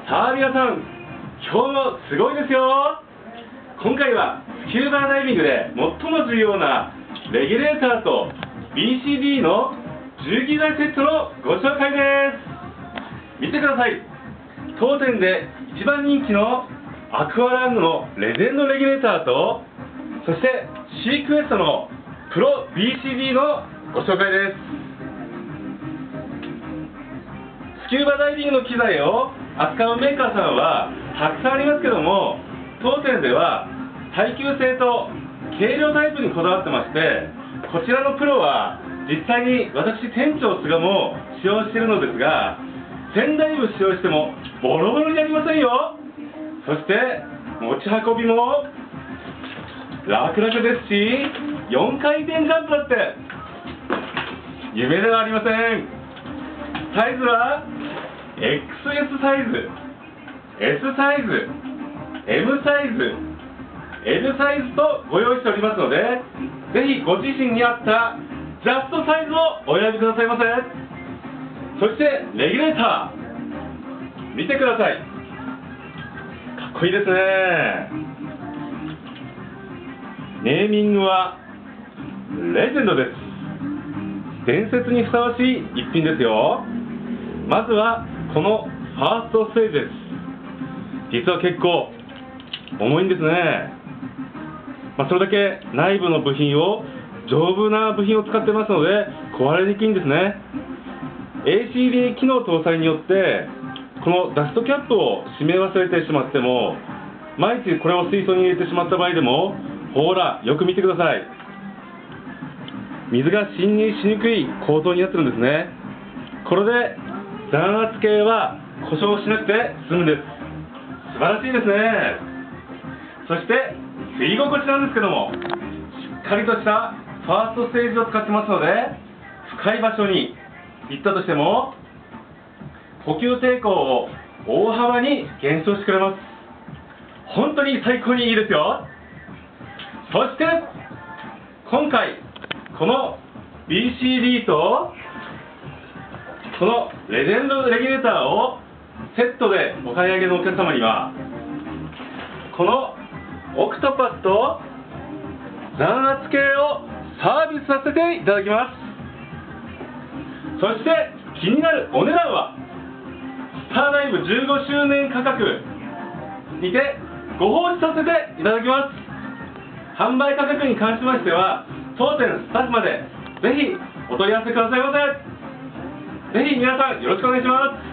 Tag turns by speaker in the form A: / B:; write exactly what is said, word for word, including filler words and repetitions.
A: さあ皆さん、今日もすごいですよ。今回はスキューバーダイビングで最も重要なレギュレーターと ビーシーディー の重機材セットのご紹介です。見てください。当店で一番人気のアクアラングのレジェンドレギュレーターと、そしてシークエストのプロ ビーシーディー のご紹介です。スキューバダイビングの機材を扱うメーカーさんはたくさんありますけども、当店では耐久性と軽量タイプにこだわってまして、こちらのプロは実際に私店長菅も使用しているのですが、船ダイブ使用してもボロボロになりませんよ。そして持ち運びも楽々ですし、よんかいてんジャンプだって夢ではありません。サイズは エックスエス サイズ、 エス サイズ、 エム サイズ、 エル サイズとご用意しておりますので、ぜひご自身に合ったジャストサイズをお選びくださいませ。そしてレギュレーター見てください。かっこいいですね。ネーミングはレジェンドです。伝説にふさわしい一品ですよ。まずはこのファーストステージです。実は結構重いんですね。まあ、それだけ内部の部品を丈夫な部品を使ってますので壊れにくいんですね。 エーシーディー 機能搭載によってこのダストキャップを閉め忘れてしまっても、万一これを水槽に入れてしまった場合でも、ほらよく見てください。水が侵入しにくい構造になってるんですね。これで弾圧計は故障しなくて済むんです。素晴らしいですね。そして吸い心地なんですけども、しっかりとしたファーストステージを使ってますので、深い場所に行ったとしても呼吸抵抗を大幅に減少してくれます。本当に最高にいいですよ。そして今回この ビーシーディー とこのレジェンドレギュレーターをセットでお買い上げのお客様には、このオクトパスと弾圧計をサービスさせていただきます。そして気になるお値段はスターダイブじゅうごしゅうねん価格にてご奉仕させていただきます。販売価格に関しましては当店スタッフまでぜひお問い合わせくださいませ。ぜひ皆さんよろしくお願いします。